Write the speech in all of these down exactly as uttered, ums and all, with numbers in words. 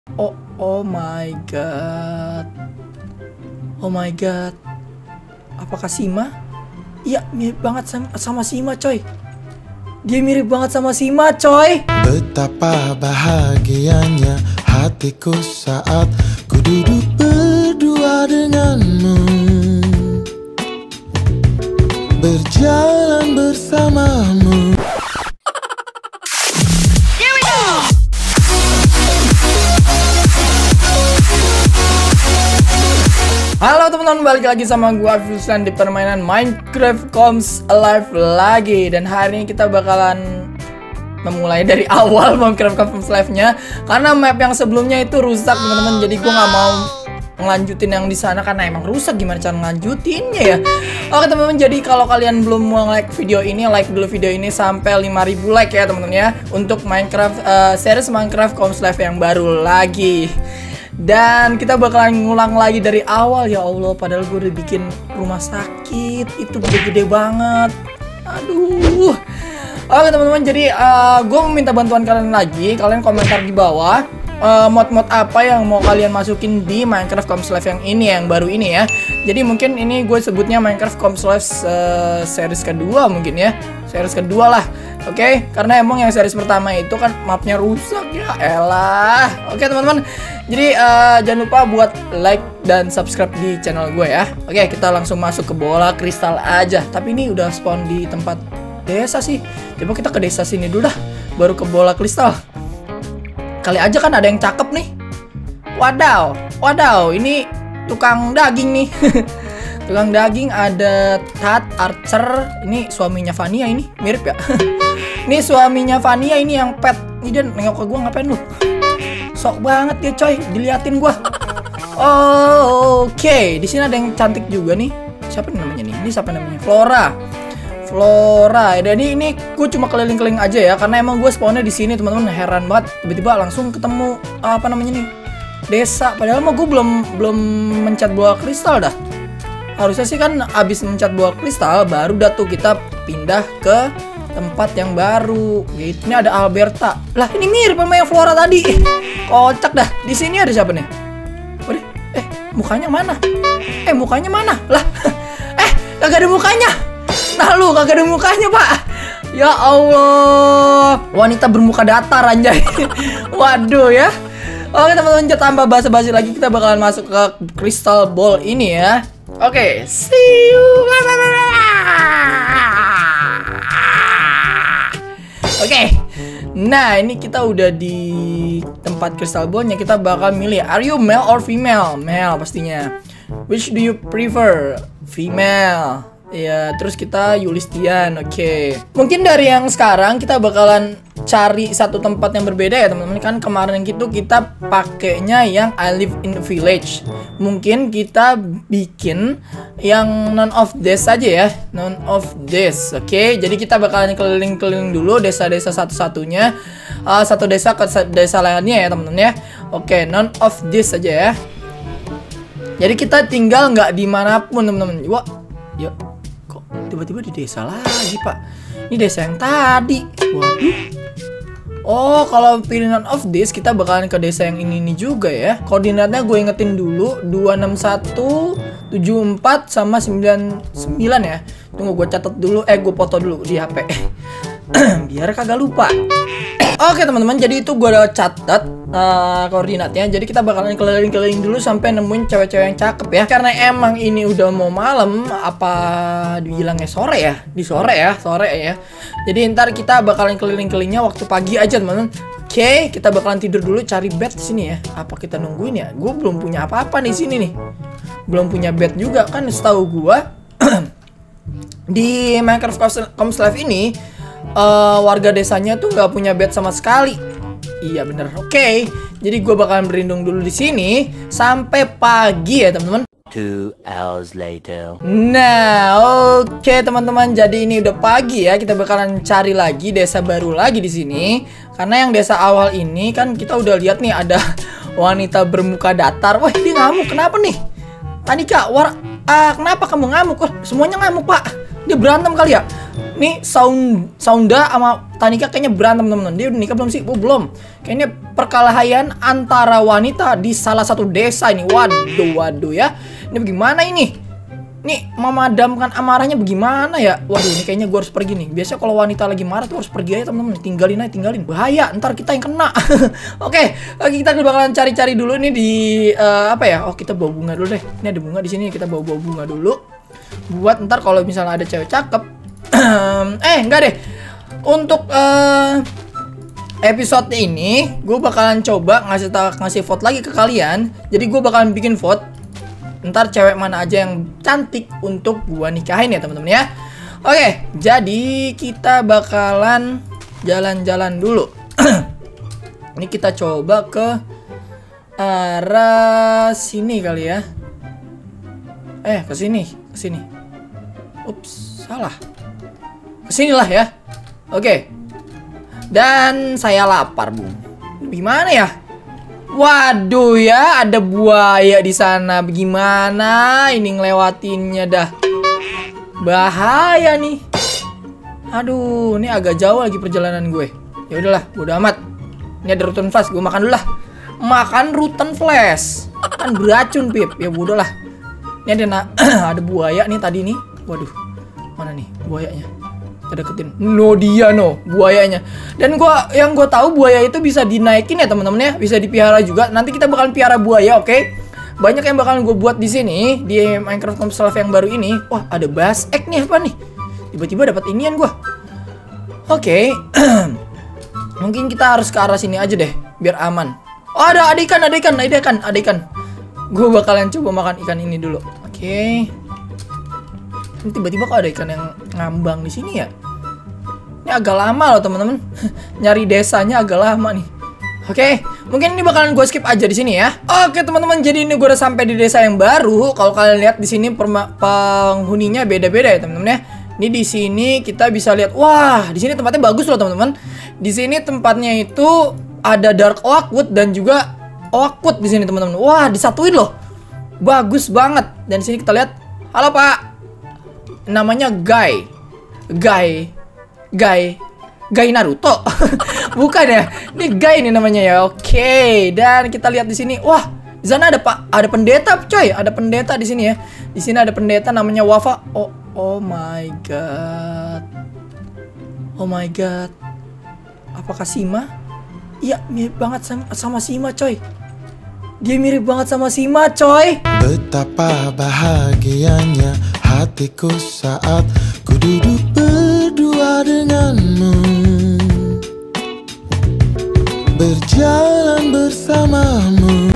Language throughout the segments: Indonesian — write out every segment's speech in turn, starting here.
Oh, oh my god. Oh my god. Apakah Sima? Iya, mirip banget sama, sama Sima, coy. Dia mirip banget sama Sima, coy. Betapa bahagianya hatiku saat ku duduk berdua denganmu, berjalan bersamamu. Halo teman-teman, balik lagi sama gua Fuslan di permainan Minecraft Comes Alive lagi. Dan hari ini kita bakalan memulai dari awal Minecraft Comes Alive-nya, karena map yang sebelumnya itu rusak teman-teman. Jadi gua nggak mau ngelanjutin yang di sana karena emang rusak. Gimana cara ngelanjutinnya ya? Oke teman-teman, jadi kalau kalian belum mau like video ini, like dulu video ini sampai lima ribu like ya teman-teman ya, untuk Minecraft uh, series Minecraft Comes Alive yang baru lagi. Dan kita bakalan ngulang lagi dari awal. Ya Allah, padahal gue udah bikin rumah sakit itu gede-gede banget. Aduh. Oke teman-teman, jadi uh, gue meminta bantuan kalian lagi. Kalian komentar di bawah uh, mod-mod apa yang mau kalian masukin di Minecraft Comes Alive yang ini, yang baru ini ya. Jadi mungkin ini gue sebutnya Minecraft Comes Alive uh, series kedua mungkin ya. Series kedua lah. Oke, okay? Karena emang yang series pertama itu kan mapnya rusak ya elah. Oke okay, teman-teman, jadi uh, jangan lupa buat like dan subscribe di channel gue ya. Oke, okay, kita langsung masuk ke bola kristal aja. Tapi ini udah spawn di tempat desa sih. Coba kita ke desa sini dulu dah, baru ke bola kristal. Kali aja kan ada yang cakep nih. Wadaw, wadaw, ini tukang daging nih. Tukang daging ada Tat Archer. Ini suaminya Vania, ini mirip ya. Ini suaminya Vania, ini yang pet. Ini dia nengok ke gue, ngapain lu? Sok banget ya coy, diliatin gue. Oh, oke, okay. Di sini ada yang cantik juga nih. Siapa namanya nih? Ini siapa namanya? Flora. Flora. Jadi ini gue cuma keliling-keliling aja ya, karena emang gue spawnnya di sini teman-teman. Heran banget, tiba-tiba langsung ketemu apa namanya nih? Desa. Padahal mah gue belum belum mencet bola kristal dah. Harusnya sih kan abis mencet bola kristal baru dah tuh kita pindah ke tempat yang baru. Gitu. Ini ada Alberta. Lah ini mirip sama yang Flora tadi. Kocak dah. Di sini ada siapa nih? Waduh. Eh mukanya mana? Eh mukanya mana? Lah. Eh kagak ada mukanya. Nah lu kagak ada mukanya pak. Ya Allah. Wanita bermuka datar anjay. Waduh ya. Oke teman-teman, tambah basa-basi lagi, kita bakalan masuk ke crystal ball ini ya. Oke, okay, see you. Oke, okay. Nah ini kita udah di tempat crystal ballnya. Kita bakal milih, are you male or female? Male pastinya. Which do you prefer? Female. Ya, terus kita Yulistian. Oke, okay. Mungkin dari yang sekarang kita bakalan cari satu tempat yang berbeda ya teman-teman. Kan kemarin gitu kita pakainya yang I live in the village. Mungkin kita bikin yang none of this aja ya, none of this. Oke, okay? Jadi kita bakalan keliling-keliling dulu desa-desa satu-satunya, uh, satu desa ke desa lainnya ya teman-teman ya. Oke, okay, none of this aja ya. Jadi kita tinggal nggak dimanapun teman-teman. Wah, ya kok tiba-tiba di desa lagi pak? Ini desa yang tadi. Waduh. Oh, kalau pilih none of this, kita bakalan ke desa yang ini nih juga ya. Koordinatnya gue ingetin dulu, dua enam satu tujuh empat sama sembilan sembilan ya. Tunggu gue catat dulu, eh gue foto dulu di H P. Biar kagak lupa. Oke teman-teman, jadi itu gue udah catat uh, koordinatnya. Jadi kita bakalan keliling-keliling dulu sampai nemuin cewek-cewek yang cakep ya. Karena emang ini udah mau malam, apa dibilangnya sore ya? Di sore ya, sore ya. Jadi ntar kita bakalan keliling-kelilingnya waktu pagi aja teman-teman. Oke, kita bakalan tidur dulu, cari bed di sini ya. Apa kita nungguin ya? Gue belum punya apa-apa di sini nih. Belum punya bed juga kan, setahu gue. Di Minecraft Comes Alive ini Uh, warga desanya tuh nggak punya bed sama sekali. Iya bener. Oke, okay. Jadi gue bakalan berlindung dulu di sini sampai pagi ya teman-teman. Two hours later. Nah, oke okay, teman-teman. Jadi ini udah pagi ya. Kita bakalan cari lagi desa baru lagi di sini. Karena yang desa awal ini kan kita udah lihat nih ada wanita bermuka datar. Wah dia ngamuk. Kenapa nih? Tadi kak, war, uh, kenapa kamu ngamuk? Wah, semuanya ngamuk pak. Dia berantem kali ya. nih Sound Sounda sama Tanika kayaknya berantem teman-teman. Dia udah nikah belum sih? Oh, belum. Kayaknya perkelahian antara wanita di salah satu desa ini. Waduh, waduh ya. Ini bagaimana ini? Nih memadamkan amarahnya bagaimana ya? Waduh, ini kayaknya gue harus pergi nih. Biasanya kalau wanita lagi marah tuh harus pergi aja teman-teman. Tinggalin aja, tinggalin. Bahaya, ntar kita yang kena. Oke, lagi kita bakalan cari-cari dulu nih di uh, apa ya? Oh, kita bawa bunga dulu deh. Ini ada bunga di sini, kita bawa-bawa bunga dulu. Buat ntar kalau misalnya ada cewek cakep. eh, enggak deh. Untuk uh, episode ini, gue bakalan coba ngasih ngasih vote lagi ke kalian. Jadi gue bakalan bikin vote. Ntar cewek mana aja yang cantik untuk gua nikahin ya teman-teman ya. Oke, jadi kita bakalan jalan-jalan dulu. Ini kita coba ke arah sini kali ya. Eh, ke sini, ke sini. Ups, salah. Ke sinilah ya. Oke. Dan saya lapar, Bung. Gimana ya? Waduh ya, ada buaya di sana. Bagaimana ini ngelewatinnya dah? Bahaya nih. Aduh, ini agak jauh lagi perjalanan gue. Ya udahlah, bodo amat. Ini ada rotten flash, gue makan dulu lah. Makan rotten flash. Kan beracun, Pip. Ya bodoh lah. Ini ada ada buaya nih tadi nih. Waduh. Mana nih buayanya? Kita deketin. No, dia no, buayanya. Dan gua yang gue tahu buaya itu bisa dinaikin ya teman-teman ya, bisa dipelihara juga. Nanti kita bakalan piara buaya, oke? Okay? Banyak yang bakalan gue buat di sini di Minecraft Coms Live yang baru ini. Wah, ada bass egg nih apa nih? Tiba-tiba dapat inian gua. Oke. Okay. Mungkin kita harus ke arah sini aja deh, biar aman. Oh, ada ada ikan, ada ikan, ada ikan, ada ikan. Gue bakalan coba makan ikan ini dulu. Oke. Okay. Tiba-tiba kok ada ikan yang ngambang di sini ya? Ini agak lama loh teman-teman. Nyari desanya agak lama nih. Oke, okay, mungkin ini bakalan gue skip aja di sini ya. Oke okay, teman-teman, jadi ini gue udah sampai di desa yang baru. Kalau kalian lihat di sini penghuninya beda-beda ya teman-teman ya. Ini di sini kita bisa lihat, wah di sini tempatnya bagus loh teman-teman. Di sini tempatnya itu ada dark oak wood dan juga oak wood di sini teman-teman. Wah disatuin loh, bagus banget. Dan di sini kita lihat, halo Pak. Namanya Guy, Guy, Guy, Guy Naruto, bukan ya? Ini Guy ini namanya ya. Oke, okay. Dan kita lihat di sini, wah, di sana ada pak, ada pendeta, coy, ada pendeta di sini ya. Di sini ada pendeta namanya Wafa. Oh, oh my god, oh my god, apakah Sima? Iya, mirip banget sama, sama Sima, coy. Dia mirip banget sama Sima, coy. Betapa bahagianya hatiku saat ku duduk berdua denganmu, berjalan bersamamu.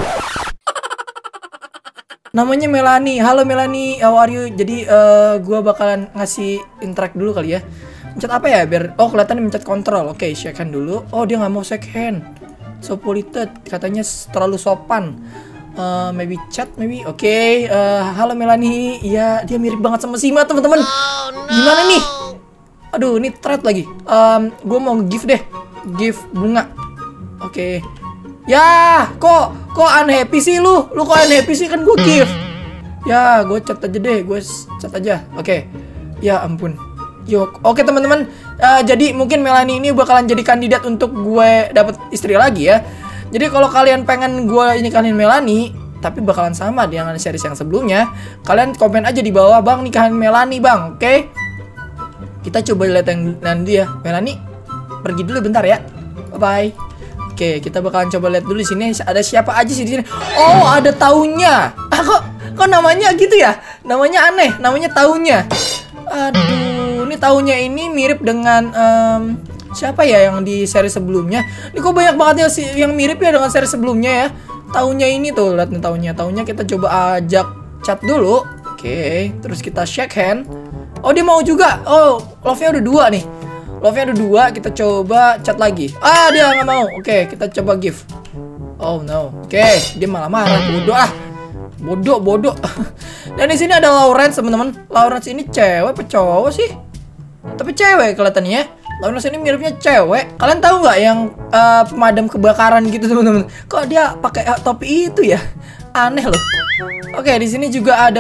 Namanya Melanie. Halo Melanie, how are you? Jadi uh, gua bakalan ngasih interact dulu kali ya. Mencet apa ya biar, oh kelihatan mencet kontrol. Oke, okay, shake hand dulu. Oh dia nggak mau shake hand. So polite, katanya terlalu sopan. Uh, maybe chat, maybe. Oke, okay. uh, halo Melanie. Iya, dia mirip banget sama Sima, teman-teman. Oh, no. Gimana nih? Aduh, ini thread lagi. Um, gue mau gift deh, gift bunga. Oke. Okay. Ya, kok kok unhappy sih lu? Lu kok unhappy sih, kan gue gift. Ya, gue chat aja deh, gue chat aja. Oke. Okay. Ya ampun. Yuk, oke okay, teman-teman. Uh, jadi mungkin Melanie ini bakalan jadi kandidat untuk gue dapet istri lagi ya. Jadi kalau kalian pengen gue nikahin Melanie, tapi bakalan sama dengan series yang sebelumnya, kalian komen aja di bawah, bang nikahin Melanie bang, oke? Okay? Kita coba lihat yang nanti ya. Melanie, pergi dulu bentar ya. Bye bye. Oke, okay, kita bakalan coba lihat dulu di sini ada siapa aja sih di sini. Oh, ada taunya. Ah, kok kok namanya gitu ya? Namanya aneh, namanya taunya. Aduh, ini taunya ini mirip dengan um, siapa ya yang di seri sebelumnya? Ini kok banyak banget ya sih yang mirip ya dengan seri sebelumnya ya. Taunya ini tuh, lihat nih taunya. Taunya kita coba ajak chat dulu. Oke, okay, terus kita shake hand. Oh, dia mau juga. Oh, love-nya udah dua nih. Love-nya udah dua, kita coba chat lagi. Ah, dia nggak mau. Oke, okay, kita coba give. Oh no. Oke, okay, dia malah marah. Bodoh ah. Bodoh, bodoh. Dan di sini ada Lawrence, teman-teman. Lawrence ini cewek apa cowok sih? Tapi cewek kelihatannya ya. Lawrence ini miripnya cewek. Kalian tahu nggak yang uh, pemadam kebakaran gitu, teman-teman? Kok dia pakai uh, topi itu ya? Aneh loh. Oke, di sini juga ada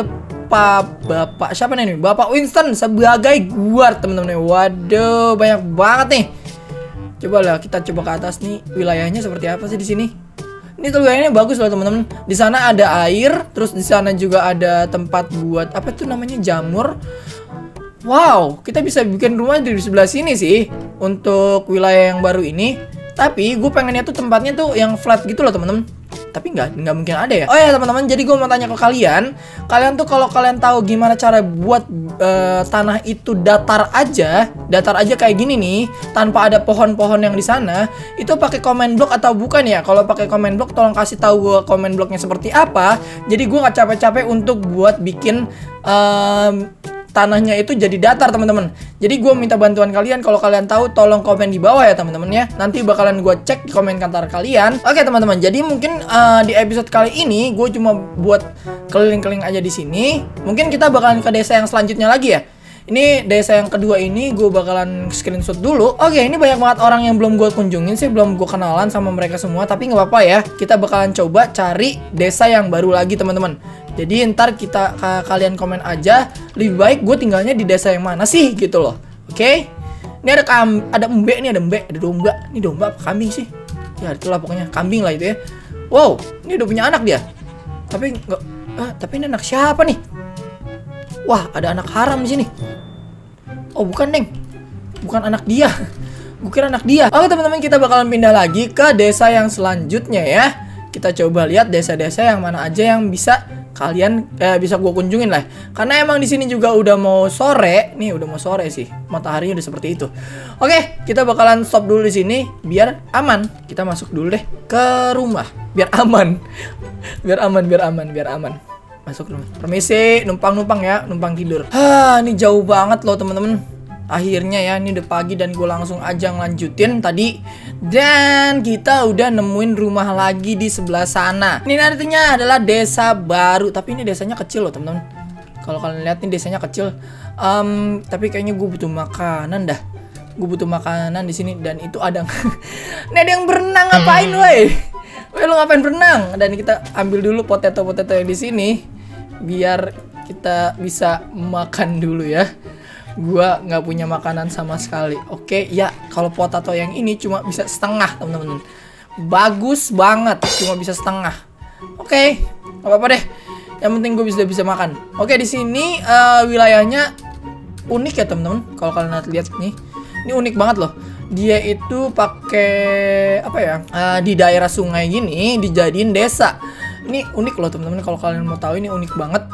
Bapak Bapak siapa nih? Bapak Winston sebagai guard, teman-teman. Waduh, banyak banget nih. Coba lah kita coba ke atas nih, wilayahnya seperti apa sih di sini? Ini tuh wilayahnya bagus loh, teman-teman. Di sana ada air, terus di sana juga ada tempat buat apa tuh namanya, jamur. Wow, kita bisa bikin rumah di sebelah sini sih untuk wilayah yang baru ini. Tapi gue pengennya tuh tempatnya tuh yang flat gitu loh, teman-teman. Tapi nggak nggak mungkin ada ya. Oh ya teman-teman, jadi gue mau tanya ke kalian, kalian tuh kalau kalian tahu gimana cara buat uh, tanah itu datar aja, datar aja kayak gini nih, tanpa ada pohon-pohon yang di sana, itu pakai comment block atau bukan ya? Kalau pakai comment block, tolong kasih tahu gue comment blocknya seperti apa. Jadi gue nggak capek-capek untuk buat bikin um, tanahnya itu jadi datar, teman-teman. Jadi gue minta bantuan kalian, kalau kalian tahu tolong komen di bawah ya, teman-teman ya. Nanti bakalan gue cek di komen komentar kalian. Oke, teman-teman. Jadi mungkin uh, di episode kali ini gue cuma buat keliling-keliling aja di sini. Mungkin kita bakalan ke desa yang selanjutnya lagi ya. Ini desa yang kedua ini gue bakalan screenshot dulu. Oke, ini banyak banget orang yang belum gue kunjungin sih, belum gue kenalan sama mereka semua. Tapi nggak apa-apa ya, kita bakalan coba cari desa yang baru lagi, teman-teman. Jadi ntar kita kalian komen aja, lebih baik gue tinggalnya di desa yang mana sih gitu loh. Oke, ini ada kam ada embe nih, ada embe, ada domba. Ini domba apa kambing sih? Ya itulah pokoknya, kambing lah itu ya. Wow, ini udah punya anak dia. Tapi nggak, ah, tapi ini anak siapa nih? Wah, ada anak haram di sini. Oh bukan, Neng, bukan anak dia. Gue kira anak dia. Oke teman-teman, kita bakalan pindah lagi ke desa yang selanjutnya ya. Kita coba lihat desa-desa yang mana aja yang bisa kalian eh, bisa gue kunjungin lah. Karena emang di sini juga udah mau sore. Nih udah mau sore sih. Mataharinya udah seperti itu. Oke, kita bakalan stop dulu di sini biar aman. Kita masuk dulu deh ke rumah biar aman. Biar aman, biar aman, biar aman. Masuk rumah. Permisi, numpang-numpang ya, numpang tidur. Hah, ini jauh banget loh, teman-teman. Akhirnya ya, ini udah pagi dan gue langsung aja ngelanjutin tadi. Dan kita udah nemuin rumah lagi di sebelah sana. Ini artinya adalah desa baru. Tapi ini desanya kecil loh, teman-teman. Kalau kalian lihat nih desanya kecil. um, Tapi kayaknya gue butuh makanan dah. Gue butuh makanan di sini. Dan itu ada ini ada yang berenang, ngapain woi? Woi, lu ngapain berenang? Dan kita ambil dulu potato-potato yang di sini biar kita bisa makan dulu ya. Gua nggak punya makanan sama sekali. Oke, ya kalau potato yang ini cuma bisa setengah, teman-teman. Bagus banget, cuma bisa setengah. Oke, nggak apa-apa deh. Yang penting gue bisa bisa makan. Oke, di sini uh, wilayahnya unik ya, teman-teman. Kalau kalian lihat nih, ini unik banget loh. Dia itu pakai apa ya? Uh, di daerah sungai gini dijadiin desa. Ini unik loh, teman-teman. Kalau kalian mau tahu, ini unik banget.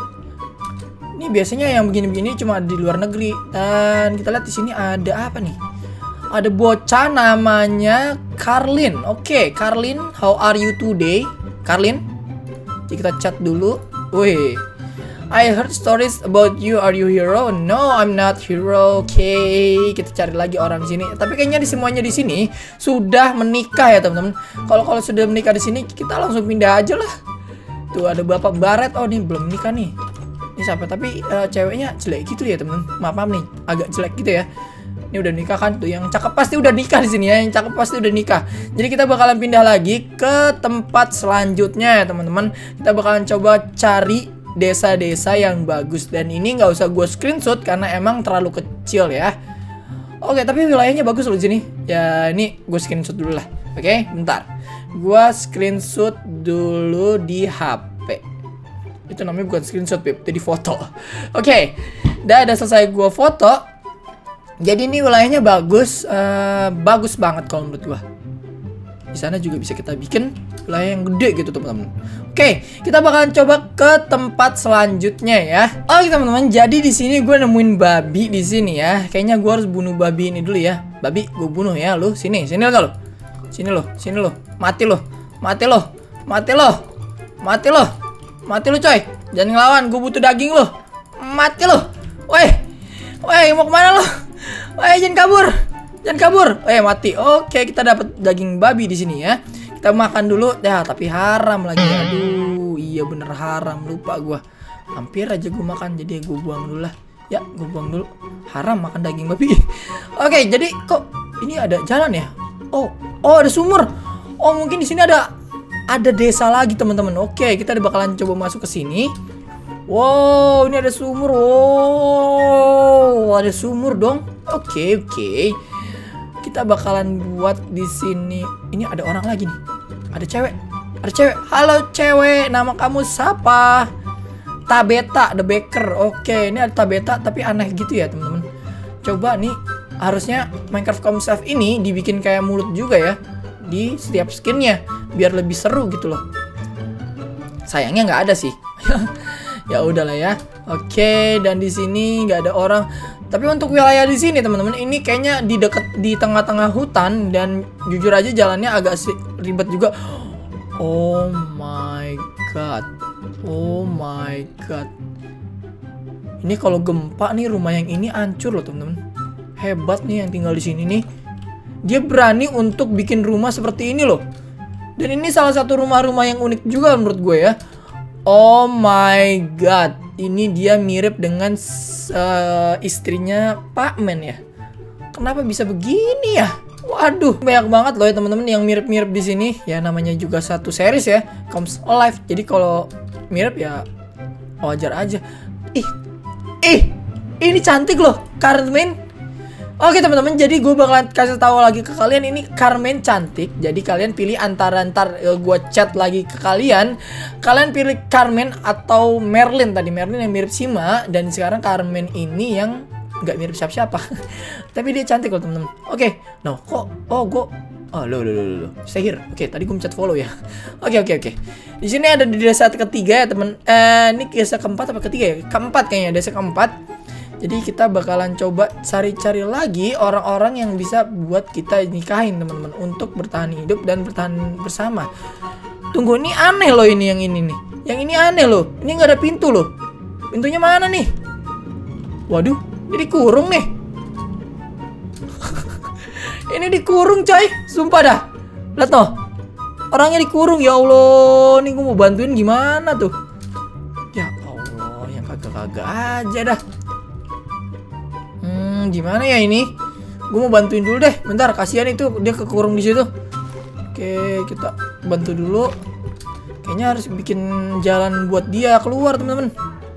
Ini biasanya yang begini-begini cuma di luar negeri. Dan kita lihat di sini ada apa nih? Ada bocah namanya Carlin. Oke, okay, Carlin, how are you today? Carlin, kita chat dulu. Wih, I heard stories about you. Are you hero? No, I'm not hero. Oke, okay. Kita cari lagi orang di sini. Tapi kayaknya di semuanya di sini sudah menikah ya, teman-teman. Kalau kalau sudah menikah di sini, kita langsung pindah aja lah. Tuh ada Bapak Baret. Oh, ini belum nikah nih. Ini siapa? Tapi uh, ceweknya jelek gitu ya, teman. Maaf, maaf nih, agak jelek gitu ya. Ini udah nikah kan? Tuh yang cakep pasti udah nikah di sini ya. Yang cakep pasti udah nikah. Jadi kita bakalan pindah lagi ke tempat selanjutnya ya, teman-teman. Kita bakalan coba cari desa-desa yang bagus. Dan ini nggak usah gue screenshot karena emang terlalu kecil ya. Oke, tapi wilayahnya bagus loh di sini. Ya ini gue screenshot dulu lah. Oke, bentar. Gue screenshot dulu di H P. Itu namanya bukan screenshot, Pip, jadi foto. Oke, udah ada selesai gue foto. Jadi ini wilayahnya bagus, uh, bagus banget kalau menurut gue. Di sana juga bisa kita bikin wilayah yang gede gitu, teman-teman. Oke, kita bakalan coba ke tempat selanjutnya ya. Oke, teman-teman, jadi di sini gue nemuin babi di sini ya. Kayaknya gue harus bunuh babi ini dulu ya. Babi, gue bunuh ya, lu sini, sini lo, sini lo, sini lo, mati lo, mati lo, mati lo, mati lo. Mati lu coy, jangan ngelawan, gue butuh daging lu. Mati lu. Woi, woi mau kemana lu? Woi jangan kabur, jangan kabur. Woi mati. Oke, kita dapat daging babi di sini ya. Kita makan dulu. Ya tapi haram lagi. Aduh, iya bener haram, lupa gue. Hampir aja gue makan, jadi gue buang dulu lah. Ya, gue buang dulu. Haram makan daging babi. Oke, jadi kok ini ada jalan ya? Oh, oh ada sumur. Oh mungkin di sini ada. Ada desa lagi, teman-teman. Oke, kita bakalan coba masuk ke sini. Wow, ini ada sumur. Wow, ada sumur dong. Oke, oke. Kita bakalan buat di sini. Ini ada orang lagi nih. Ada cewek. Ada cewek. Halo cewek, nama kamu siapa? Tabeta the Baker. Oke, ini ada Tabeta tapi aneh gitu ya, teman-teman. Coba nih, harusnya Minecraft Comes Live ini dibikin kayak mulut juga ya di setiap skinnya, biar lebih seru gitu loh. Sayangnya nggak ada sih. Ya udahlah ya. Oke, dan di sini nggak ada orang. Tapi untuk wilayah di sini teman-teman, ini kayaknya di dekat di tengah-tengah hutan dan jujur aja jalannya agak ribet juga. Oh my god. Oh my god. Ini kalau gempa nih rumah yang ini hancur loh teman-teman. Hebat nih yang tinggal di sini nih. Dia berani untuk bikin rumah seperti ini loh. Dan ini salah satu rumah-rumah yang unik juga menurut gue ya. Oh my god. Ini dia mirip dengan uh, istrinya Pak Men ya. Kenapa bisa begini ya? Waduh, banyak banget loh ya teman-teman yang mirip-mirip di sini. Ya namanya juga satu series ya, Comes Alive. Jadi kalau mirip ya wajar aja. Ih, ih, ini cantik loh, Carmen. Oke teman-teman, jadi gue bakalan kasih tahu lagi ke kalian ini Carmen cantik. Jadi kalian pilih antara ntar uh, gue chat lagi ke kalian. Kalian pilih Carmen atau Merlin tadi. Merlin yang mirip Sima dan sekarang Carmen ini yang nggak mirip siapa-siapa. Tapi dia cantik loh teman-teman. Oke, no kok oh gue oh lo lo lo lo stay here. Oke, tadi gue mencet follow ya. Oke oke oke. Di sini ada di desa ketiga ya teman. Eh ini desa keempat apa ketiga ya? Keempat kayaknya, desa keempat. Jadi kita bakalan coba cari-cari lagi orang-orang yang bisa buat kita nikahin teman-teman untuk bertahan hidup dan bertahan bersama. Tunggu, ini aneh loh ini yang ini nih. Yang ini aneh loh. Ini nggak ada pintu loh. Pintunya mana nih? Waduh, ini dikurung nih. Ini dikurung coy, sumpah dah. Lihat noh. Orangnya dikurung, ya Allah. Nih gue mau bantuin gimana tuh? Ya Allah, yang kagak-kagak aja dah. Hmm, gimana ya ini? Gue mau bantuin dulu deh. Bentar, kasihan itu dia kekurung di situ. Oke, kita bantu dulu. Kayaknya harus bikin jalan buat dia keluar, teman-teman.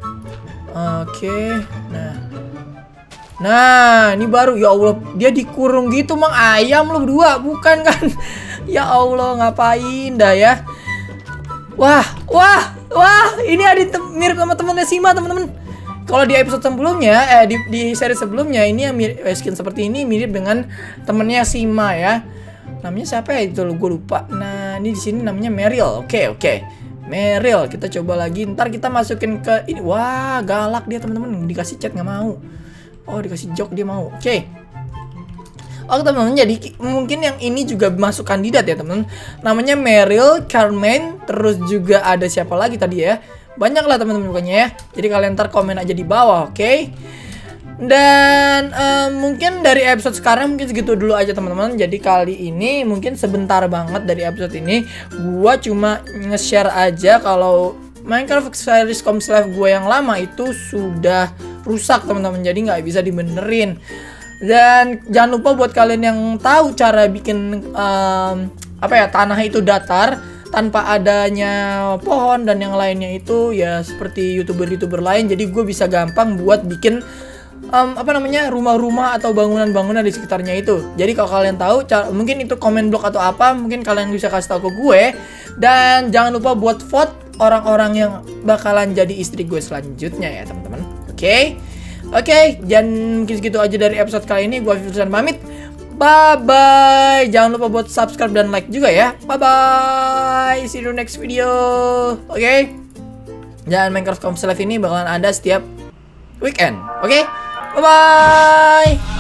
Oke, nah. Nah, ini baru. Ya Allah, dia dikurung gitu, Mang. Ayam lu berdua, bukan kan? Ya Allah, ngapain dah ya? Wah, wah, wah. Ini ada mirip sama temennya Sima, teman-teman. Kalau di episode sebelumnya, eh di, di seri sebelumnya ini yang mirip, skin seperti ini mirip dengan temennya Sima ya. Namanya siapa ya itu? Gue lupa. Nah, ini di sini namanya Meryl. Oke, oke. Meryl, kita coba lagi. Ntar kita masukin ke ini. Wah, galak dia teman-teman. Dikasih chat nggak mau. Oh, dikasih joke dia mau. Oke. Oke teman-teman, jadi mungkin yang ini juga masuk kandidat ya teman. Namanya Meryl, Carmen, terus juga ada siapa lagi tadi ya? Banyak lah teman-teman bukannya ya. Jadi kalian ntar komen aja di bawah, oke? Okay? Dan um, mungkin dari episode sekarang mungkin segitu dulu aja teman-teman. Jadi kali ini mungkin sebentar banget dari episode ini. Gua cuma nge-share aja kalau Minecraft series Comes Live gue yang lama itu sudah rusak teman-teman. Jadi nggak bisa dibenerin. Dan jangan lupa buat kalian yang tahu cara bikin um, apa ya, tanah itu datar tanpa adanya pohon dan yang lainnya itu ya seperti youtuber-youtuber lain. Jadi gue bisa gampang buat bikin um, apa namanya, rumah-rumah atau bangunan-bangunan di sekitarnya itu. Jadi kalau kalian tahu cara, mungkin itu komen blog atau apa, mungkin kalian bisa kasih tahu ke gue. Dan jangan lupa buat vote orang-orang yang bakalan jadi istri gue selanjutnya ya teman-teman. Oke, okay? Oke, okay, dan mungkin segitu aja dari episode kali ini. Gue Firsan pamit. Bye-bye. Jangan lupa buat subscribe dan like juga ya. Bye-bye. See you next video. Oke. Okay? Dan Minecraft Comes Live ini bakalan ada setiap weekend. Oke. Okay? Bye-bye.